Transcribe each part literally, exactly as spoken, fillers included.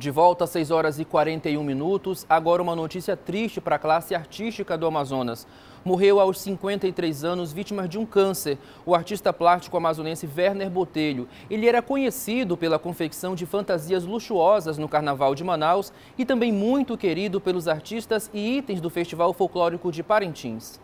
De volta às seis horas e quarenta e um minutos, agora uma notícia triste para a classe artística do Amazonas. Morreu aos cinquenta e três anos, vítima de um câncer, o artista plástico amazonense Werner Botelho. Ele era conhecido pela confecção de fantasias luxuosas no Carnaval de Manaus e também muito querido pelos artistas e itens do Festival Folclórico de Parintins.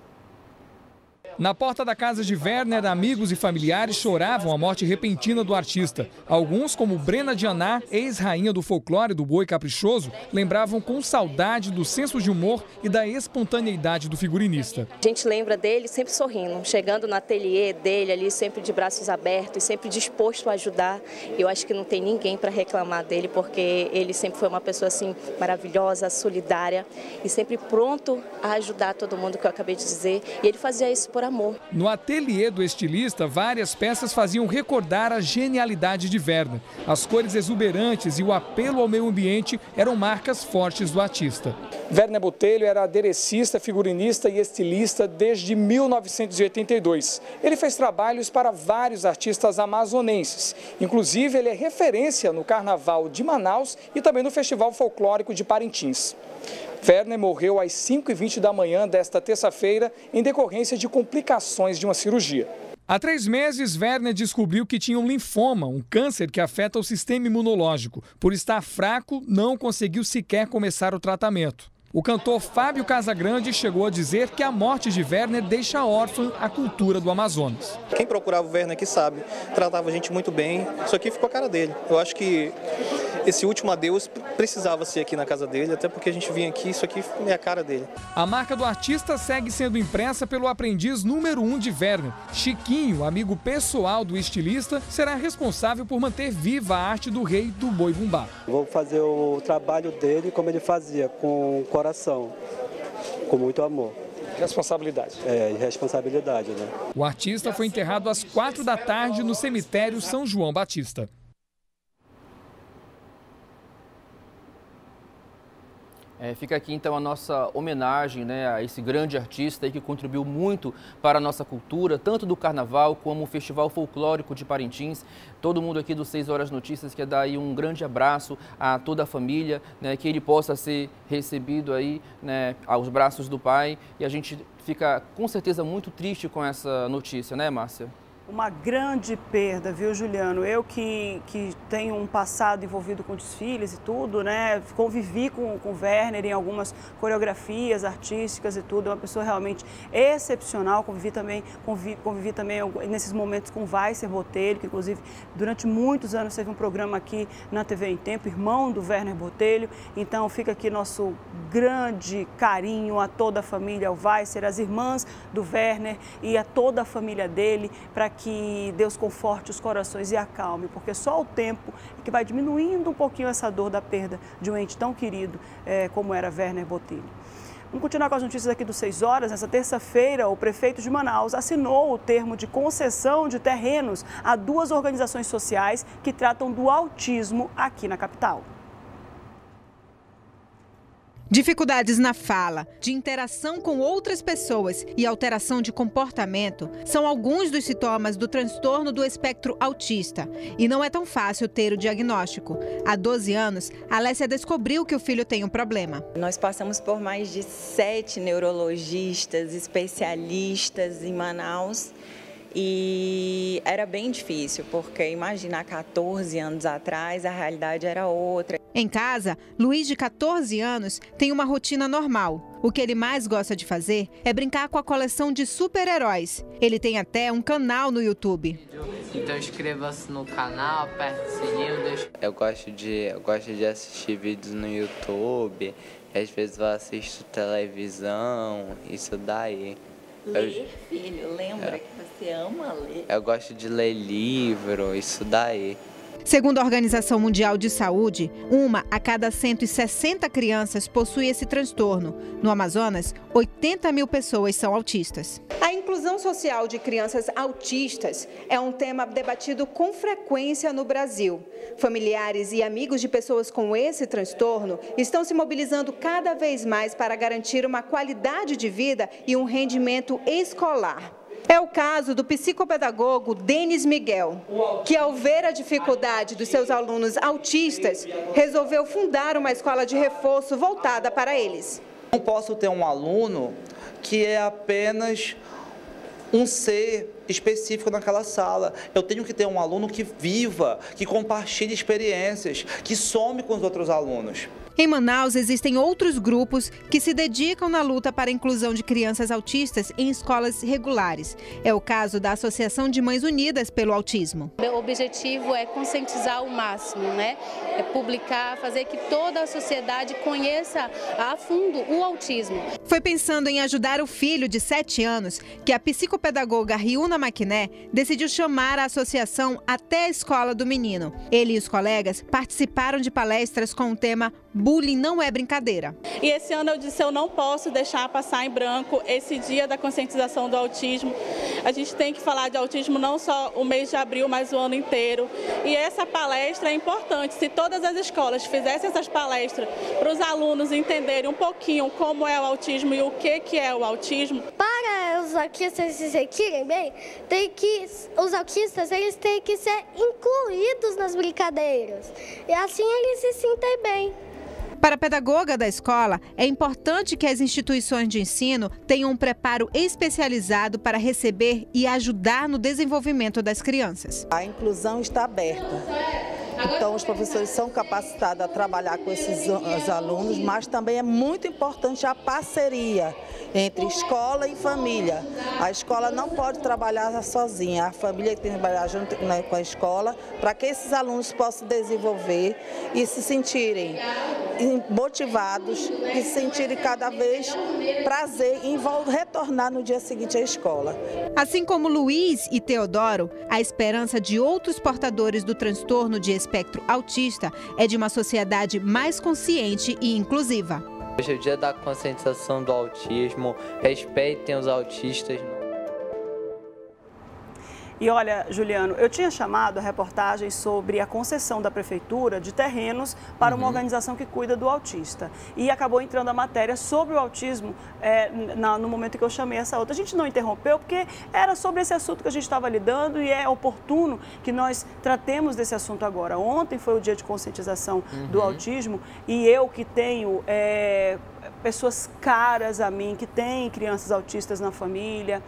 Na porta da casa de Werner, amigos e familiares choravam a morte repentina do artista. Alguns, como Brena Dianá, ex-rainha do folclore do boi caprichoso, lembravam com saudade do senso de humor e da espontaneidade do figurinista. A gente lembra dele sempre sorrindo, chegando no ateliê dele ali, sempre de braços abertos, sempre disposto a ajudar. Eu acho que não tem ninguém para reclamar dele, porque ele sempre foi uma pessoa assim maravilhosa, solidária e sempre pronto a ajudar todo mundo, que eu acabei de dizer. E ele fazia isso por amor. No ateliê do estilista, várias peças faziam recordar a genialidade de Werner. As cores exuberantes e o apelo ao meio ambiente eram marcas fortes do artista. Werner Botelho era aderecista, figurinista e estilista desde mil novecentos e oitenta e dois. Ele fez trabalhos para vários artistas amazonenses. Inclusive, ele é referência no Carnaval de Manaus e também no Festival Folclórico de Parintins. Werner morreu às cinco e vinte da manhã desta terça-feira em decorrência de complicações de uma cirurgia. Há três meses, Werner descobriu que tinha um linfoma, um câncer que afeta o sistema imunológico. Por estar fraco, não conseguiu sequer começar o tratamento. O cantor Fábio Casagrande chegou a dizer que a morte de Werner deixa órfã a cultura do Amazonas. Quem procurava o Werner aqui sabe, tratava a gente muito bem, isso aqui ficou a cara dele. Eu acho que esse último adeus precisava ser aqui na casa dele, até porque a gente vinha aqui, isso aqui é a cara dele. A marca do artista segue sendo impressa pelo aprendiz número um de Werner. Chiquinho, amigo pessoal do estilista, será responsável por manter viva a arte do rei do boi bumbá. Vou fazer o trabalho dele como ele fazia, com coração, com muito amor. Responsabilidade. É, responsabilidade, né? O artista foi enterrado às quatro da tarde no cemitério São João Batista. É, fica aqui então a nossa homenagem, né, a esse grande artista aí que contribuiu muito para a nossa cultura, tanto do Carnaval como o Festival Folclórico de Parintins. Todo mundo aqui do seis horas Notícias quer dar aí um grande abraço a toda a família, né, que ele possa ser recebido aí, né, aos braços do pai. E a gente fica com certeza muito triste com essa notícia, né, Márcia? Uma grande perda, viu, Juliano? Eu que, que tenho um passado envolvido com desfiles e tudo, né? Convivi com, com o Werner em algumas coreografias artísticas e tudo. É uma pessoa realmente excepcional. Convivi também, convivi, convivi também nesses momentos com o Weiser Botelho, que inclusive durante muitos anos teve um programa aqui na T V em Tempo, irmão do Werner Botelho. Então fica aqui nosso grande carinho a toda a família, ao Weiser, às irmãs do Werner e a toda a família dele, para que Deus conforte os corações e acalme, porque só o tempo é que vai diminuindo um pouquinho essa dor da perda de um ente tão querido é, como era Werner Botelho. Vamos continuar com as notícias aqui do seis horas. Nessa terça-feira, o prefeito de Manaus assinou o termo de concessão de terrenos a duas organizações sociais que tratam do autismo aqui na capital. Dificuldades na fala, de interação com outras pessoas e alteração de comportamento são alguns dos sintomas do transtorno do espectro autista. E não é tão fácil ter o diagnóstico. Há doze anos, Alessia descobriu que o filho tem um problema. Nós passamos por mais de sete neurologistas, especialistas em Manaus. E era bem difícil, porque imagina, há quatorze anos atrás a realidade era outra. Em casa, Luiz, de quatorze anos, tem uma rotina normal. O que ele mais gosta de fazer é brincar com a coleção de super-heróis. Ele tem até um canal no YouTube. Então inscreva-se no canal, aperte o sininho. Deixa... Eu gosto de, eu gosto de assistir vídeos no YouTube, às vezes eu assisto televisão, isso daí. Ler, eu, filho, lembra é, que você ama ler. Eu gosto de ler livro, isso daí. Segundo a Organização Mundial de Saúde, uma a cada cento e sessenta crianças possui esse transtorno. No Amazonas, oitenta mil pessoas são autistas. A inclusão social de crianças autistas é um tema debatido com frequência no Brasil. Familiares e amigos de pessoas com esse transtorno estão se mobilizando cada vez mais para garantir uma qualidade de vida e um rendimento escolar. É o caso do psicopedagogo Denis Miguel, que ao ver a dificuldade dos seus alunos autistas, resolveu fundar uma escola de reforço voltada para eles. Não posso ter um aluno que é apenas um ser específico naquela sala. Eu tenho que ter um aluno que viva, que compartilhe experiências, que some com os outros alunos. Em Manaus, existem outros grupos que se dedicam na luta para a inclusão de crianças autistas em escolas regulares. É o caso da Associação de Mães Unidas pelo Autismo. Meu objetivo é conscientizar o máximo, né? É publicar, fazer que toda a sociedade conheça a fundo o autismo. Foi pensando em ajudar o filho de sete anos que a psicopedagoga Riuna Maquiné decidiu chamar a associação até a escola do menino. Ele e os colegas participaram de palestras com o tema Bullying não é brincadeira. E esse ano eu disse, eu não posso deixar passar em branco esse dia da conscientização do autismo. A gente tem que falar de autismo não só o mês de abril, mas o ano inteiro. E essa palestra é importante. Se todas as escolas fizessem essas palestras para os alunos entenderem um pouquinho como é o autismo e o que, que é o autismo. Para os autistas se sentirem bem, tem que, os autistas eles têm que ser incluídos nas brincadeiras. E assim eles se sentem bem. Para a pedagoga da escola, é importante que as instituições de ensino tenham um preparo especializado para receber e ajudar no desenvolvimento das crianças. A inclusão está aberta. Então, os professores são capacitados a trabalhar com esses os alunos, mas também é muito importante a parceria entre escola e família. A escola não pode trabalhar sozinha, a família tem que trabalhar junto, né, com a escola para que esses alunos possam desenvolver e se sentirem motivados e se sentirem cada vez prazer em retornar no dia seguinte à escola. Assim como Luiz e Teodoro, a esperança de outros portadores do transtorno de espectro autista é de uma sociedade mais consciente e inclusiva. Hoje é o dia da conscientização do autismo, respeitem os autistas. E olha, Juliano, eu tinha chamado a reportagem sobre a concessão da prefeitura de terrenos para uma uhum. organização que cuida do autista. E acabou entrando a matéria sobre o autismo é, na, no momento que eu chamei essa outra. A gente não interrompeu porque era sobre esse assunto que a gente estava lidando e é oportuno que nós tratemos desse assunto agora. Ontem foi o dia de conscientização uhum. do autismo e eu que tenho... É, pessoas caras a mim, que têm crianças autistas na família,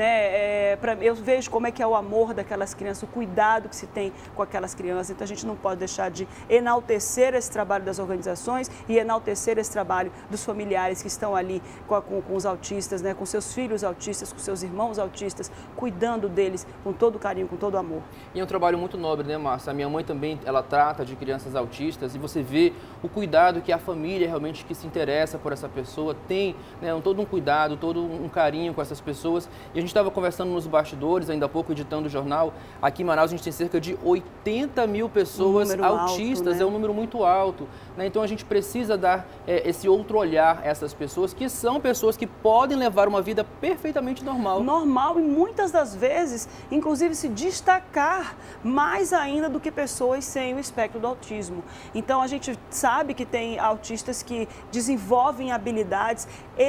né? É, pra, eu vejo como é que é o amor daquelas crianças, o cuidado que se tem com aquelas crianças, então a gente não pode deixar de enaltecer esse trabalho das organizações e enaltecer esse trabalho dos familiares que estão ali com, com, com os autistas, né? Com seus filhos autistas, com seus irmãos autistas, cuidando deles com todo carinho, com todo amor. E é um trabalho muito nobre, né, Márcia? A minha mãe também, ela trata de crianças autistas e você vê o cuidado que a família realmente que se interessa por essa pessoa tem, né, um, todo um cuidado, todo um carinho com essas pessoas. E a gente estava conversando nos bastidores, ainda há pouco editando o jornal, aqui em Manaus a gente tem cerca de oitenta mil pessoas um autistas, alto, né? É um número muito alto, né? Então a gente precisa dar é, esse outro olhar a essas pessoas, que são pessoas que podem levar uma vida perfeitamente normal. Normal e muitas das vezes, inclusive se destacar mais ainda do que pessoas sem o espectro do autismo. Então a gente sabe que tem autistas que desenvolvem habilidades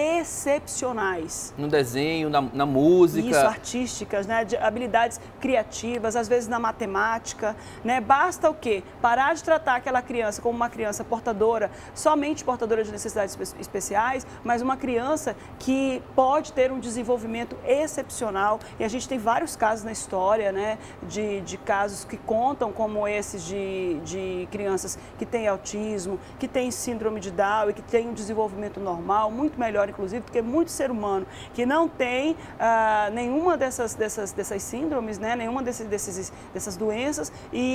excepcionais. No desenho, na, na música. Isso, artísticas, né? De habilidades criativas, às vezes na matemática, né? Basta o quê? Parar de tratar aquela criança como uma criança portadora, somente portadora de necessidades espe especiais, mas uma criança que pode ter um desenvolvimento excepcional. E a gente tem vários casos na história, né? De, de casos que contam como esses de, de crianças que têm autismo, que têm síndrome de Down e que têm um desenvolvimento normal, muito melhor inclusive, porque muito ser humano que não tem ah, nenhuma dessas, dessas, dessas síndromes, né? Nenhuma desses, desses, dessas doenças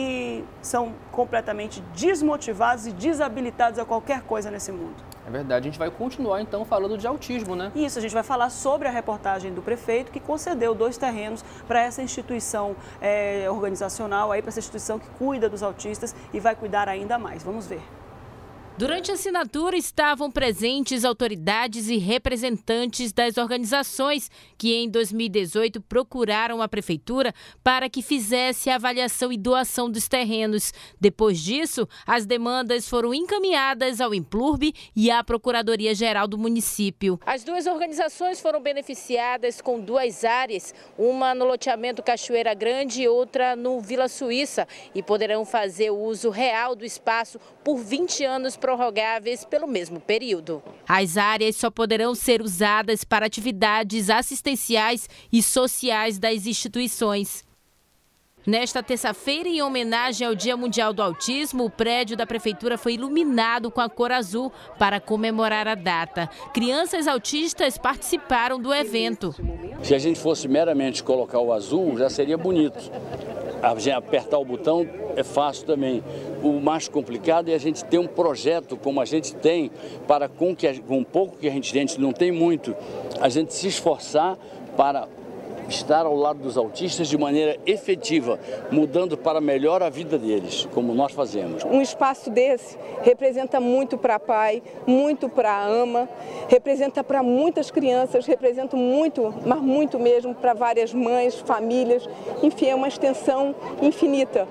e são completamente desmotivados e desabilitados a qualquer coisa nesse mundo. É verdade, a gente vai continuar então falando de autismo, né? Isso, a gente vai falar sobre a reportagem do prefeito que concedeu dois terrenos para essa instituição é, organizacional, aí para essa instituição que cuida dos autistas e vai cuidar ainda mais. Vamos ver. Durante a assinatura estavam presentes autoridades e representantes das organizações que em dois mil e dezoito procuraram a prefeitura para que fizesse a avaliação e doação dos terrenos. Depois disso, as demandas foram encaminhadas ao Implurb e à Procuradoria-Geral do município. As duas organizações foram beneficiadas com duas áreas, uma no loteamento Cachoeira Grande e outra no Vila Suíça, e poderão fazer o uso real do espaço por vinte anos prorrogáveis pelo mesmo período. As áreas só poderão ser usadas para atividades assistenciais e sociais das instituições. Nesta terça-feira, em homenagem ao Dia Mundial do Autismo, o prédio da prefeitura foi iluminado com a cor azul para comemorar a data. Crianças autistas participaram do evento. Se a gente fosse meramente colocar o azul, já seria bonito. Apertar o botão é fácil também. O mais complicado é a gente ter um projeto como a gente tem, para com, que, com um pouco que a gente tem, a gente não tem muito, a gente se esforçar para estar ao lado dos autistas de maneira efetiva, mudando para melhor a vida deles, como nós fazemos. Um espaço desse representa muito para pai, muito para a ama, representa para muitas crianças, representa muito, mas muito mesmo, para várias mães, famílias, enfim, é uma extensão infinita.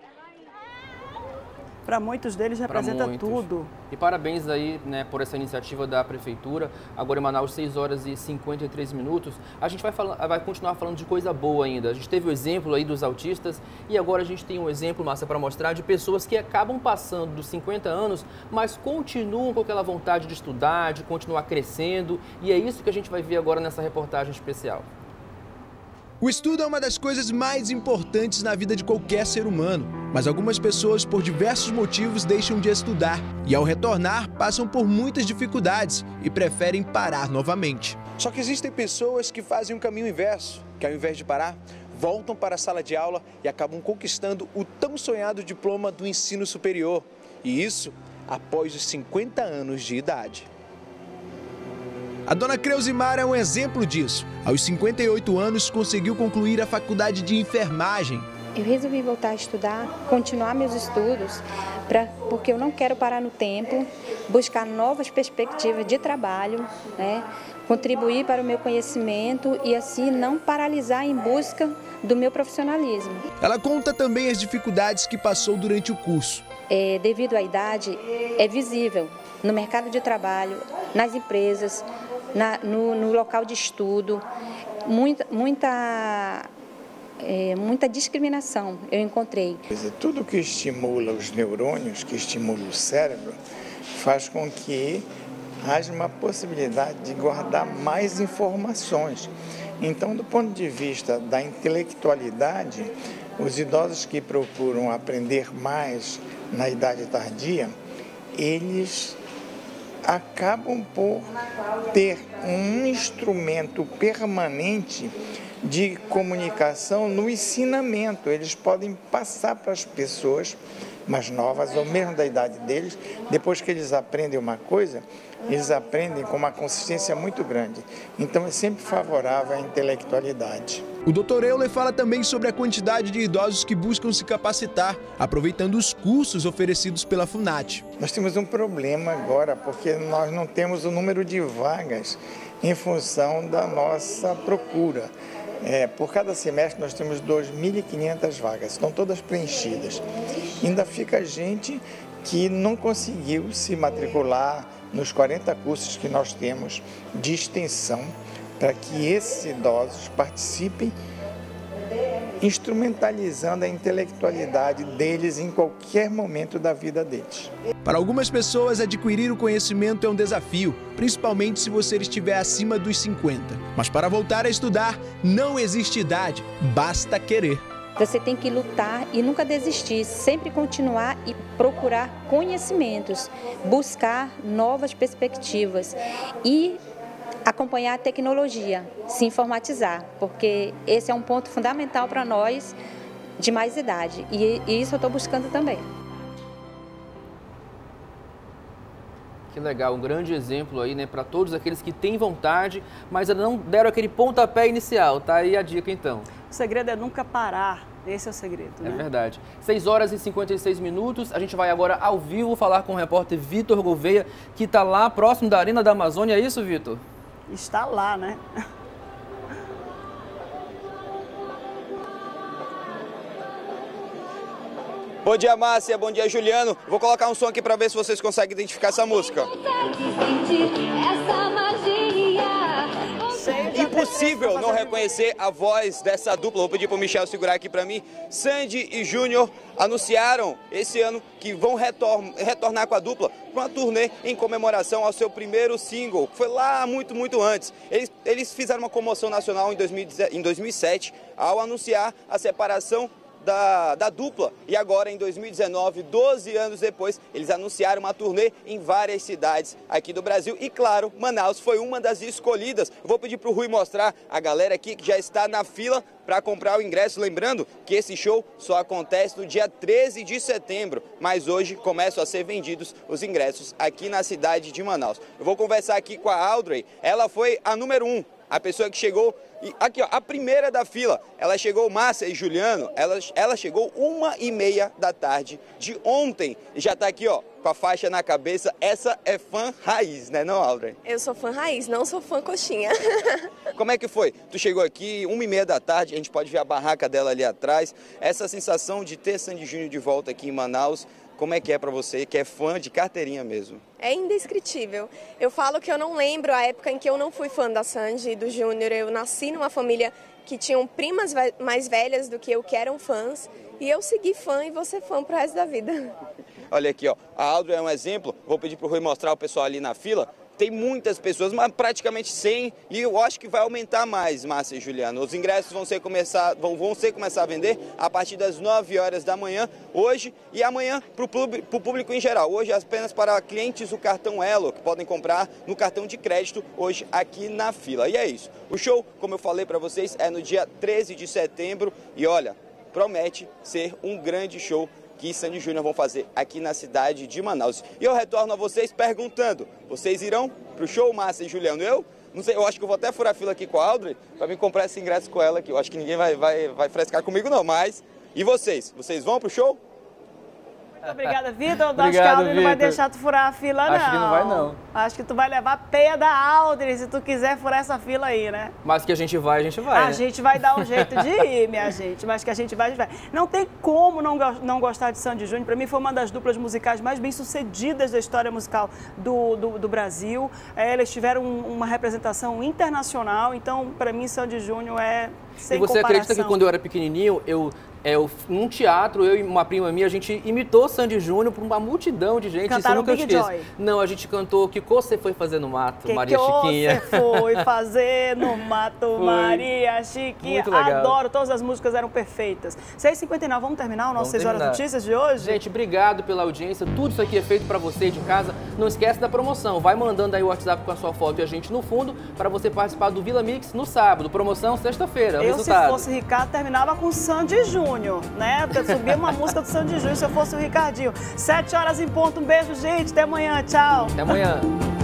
Para muitos deles representa muitos. tudo. E parabéns aí, né, por essa iniciativa da Prefeitura. Agora em Manaus, seis horas e cinquenta e três minutos. A gente vai, falar, vai continuar falando de coisa boa ainda. A gente teve o exemplo aí dos autistas e agora a gente tem um exemplo, Márcia, para mostrar de pessoas que acabam passando dos cinquenta anos, mas continuam com aquela vontade de estudar, de continuar crescendo. E é isso que a gente vai ver agora nessa reportagem especial. O estudo é uma das coisas mais importantes na vida de qualquer ser humano, mas algumas pessoas, por diversos motivos, deixam de estudar e, ao retornar, passam por muitas dificuldades e preferem parar novamente. Só que existem pessoas que fazem um caminho inverso, que ao invés de parar, voltam para a sala de aula e acabam conquistando o tão sonhado diploma do ensino superior. E isso após os cinquenta anos de idade. A dona Creusimar é um exemplo disso. Aos cinquenta e oito anos, conseguiu concluir a faculdade de enfermagem. Eu resolvi voltar a estudar, continuar meus estudos, pra, porque eu não quero parar no tempo, buscar novas perspectivas de trabalho, né, contribuir para o meu conhecimento e assim não paralisar em busca do meu profissionalismo. Ela conta também as dificuldades que passou durante o curso. É, devido à idade, é visível no mercado de trabalho, nas empresas, na, no, no local de estudo, muita, muita, é, muita discriminação eu encontrei. Tudo que estimula os neurônios, que estimula o cérebro, faz com que haja uma possibilidade de guardar mais informações. Então, do ponto de vista da intelectualidade, os idosos que procuram aprender mais na idade tardia, eles acabam por ter um instrumento permanente de comunicação no ensinamento. Eles podem passar para as pessoas mais novas, ou mesmo da idade deles, depois que eles aprendem uma coisa, eles aprendem com uma consistência muito grande. Então é sempre favorável à intelectualidade. O doutor Euler fala também sobre a quantidade de idosos que buscam se capacitar, aproveitando os cursos oferecidos pela FUNAT. Nós temos um problema agora, porque nós não temos o número de vagas em função da nossa procura. É, por cada semestre nós temos duas mil e quinhentas vagas, estão todas preenchidas. Ainda fica gente que não conseguiu se matricular nos quarenta cursos que nós temos de extensão para que esses idosos participem, instrumentalizando a intelectualidade deles em qualquer momento da vida deles. Para algumas pessoas, adquirir o conhecimento é um desafio, principalmente se você estiver acima dos cinquenta. Mas para voltar a estudar, não existe idade, basta querer. Você tem que lutar e nunca desistir, sempre continuar e procurar conhecimentos, buscar novas perspectivas e acompanhar a tecnologia, se informatizar, porque esse é um ponto fundamental para nós de mais idade e, e isso eu estou buscando também. Que legal, um grande exemplo aí, né, para todos aqueles que têm vontade, mas ainda não deram aquele pontapé inicial, tá aí a dica então. O segredo é nunca parar, Esse é o segredo, né? É verdade. seis horas e cinquenta e seis minutos. A gente vai agora ao vivo falar com o repórter Vitor Gouveia, que está lá próximo da Arena da Amazônia. É isso, Vitor? Está lá, né? Bom dia, Márcia. Bom dia, Juliano. Vou colocar um som aqui para ver se vocês conseguem identificar essa música. Impossível não reconhecer a voz dessa dupla. Vou pedir para o Michel segurar aqui para mim. Sandy e Júnior anunciaram esse ano que vão retor retornar com a dupla para uma turnê em comemoração ao seu primeiro single, que foi lá muito, muito antes. Eles, eles fizeram uma comoção nacional em, dois mil e sete ao anunciar a separação Da, da dupla, e agora em dois mil e dezenove, doze anos depois, eles anunciaram uma turnê em várias cidades aqui do Brasil e, claro, Manaus foi uma das escolhidas. Eu vou pedir para o Rui mostrar a galera aqui que já está na fila para comprar o ingresso, lembrando que esse show só acontece no dia treze de setembro, mas hoje começam a ser vendidos os ingressos aqui na cidade de Manaus. Eu vou conversar aqui com a Audrey, ela foi a número um, a pessoa que chegou. E aqui, ó, a primeira da fila, ela chegou, Márcia e Juliano, ela, ela chegou uma e meia da tarde de ontem. E já tá aqui, ó, com a faixa na cabeça. Essa é fã raiz, né, não, Audrey? Eu sou fã raiz, não sou fã coxinha. Como é que foi? Tu chegou aqui, uma e meia da tarde, a gente pode ver a barraca dela ali atrás. Essa sensação de ter Sandy Júnior de volta aqui em Manaus, como é que é pra você, que é fã de carteirinha mesmo? É indescritível. Eu falo que eu não lembro a época em que eu não fui fã da Sandy e do Júnior. Eu nasci numa família que tinham primas mais velhas do que eu, que eram fãs. E eu segui fã e vou ser fã pro resto da vida. Olha aqui, ó, a Audrey é um exemplo. Vou pedir pro Rui mostrar o pessoal ali na fila. Tem muitas pessoas, mas praticamente cem, e eu acho que vai aumentar mais, Márcia e Juliano. Os ingressos vão ser começar, vão, vão ser começar a vender a partir das nove horas da manhã, hoje, e amanhã para o público em geral. Hoje apenas para clientes do cartão Elo, que podem comprar no cartão de crédito hoje aqui na fila. E é isso. O show, como eu falei para vocês, é no dia treze de setembro, e olha, promete ser um grande show que Sandy Júnior vão fazer aqui na cidade de Manaus. E eu retorno a vocês perguntando, vocês irão pro show, Márcia e Juliano? Eu? Não sei, eu acho que eu vou até furar a fila aqui com a Audrey para me comprar esse ingresso com ela, que eu acho que ninguém vai, vai, vai frescar comigo não, mas... E vocês? Vocês vão pro show? Obrigada, Vitor. Acho que a Audrey não vai deixar tu furar a fila, não. Acho que não vai, não. Acho que tu vai levar a peia da Audrey se tu quiser furar essa fila aí, né? Mas que a gente vai, a gente vai, A né? gente vai dar um jeito de ir, minha gente. Mas que a gente vai, a gente vai. Não tem como não, não gostar de Sandy Júnior. Para mim foi uma das duplas musicais mais bem-sucedidas da história musical do, do, do Brasil. É, eles tiveram uma representação internacional. Então, para mim, Sandy Júnior é sem comparação. E você acredita que quando eu era pequenininho, eu... É, eu, num teatro, eu e uma prima minha, a gente imitou Sandy Júnior por uma multidão de gente. Cantaram isso eu nunca Big esqueço. Joy. Não, a gente cantou Que Você Foi Fazer no Mato, que Maria que Chiquinha. Você foi fazer no mato, Foi. Maria Chiquinha. Muito legal. Adoro, todas as músicas eram perfeitas. seis e cinquenta e nove, vamos terminar o nosso seis horas notícias de hoje? Gente, obrigado pela audiência. Tudo isso aqui é feito para você de casa. Não esquece da promoção. Vai mandando aí o WhatsApp com a sua foto e a gente no fundo para você participar do Vila Mix no sábado. Promoção sexta-feira. Eu, resultado. se fosse Ricardo, terminava com Sandy Júnior, né? Subia uma música do Sandy Júnior se eu fosse o Ricardinho. Sete horas em ponto. Um beijo, gente. Até amanhã. Tchau. Até amanhã.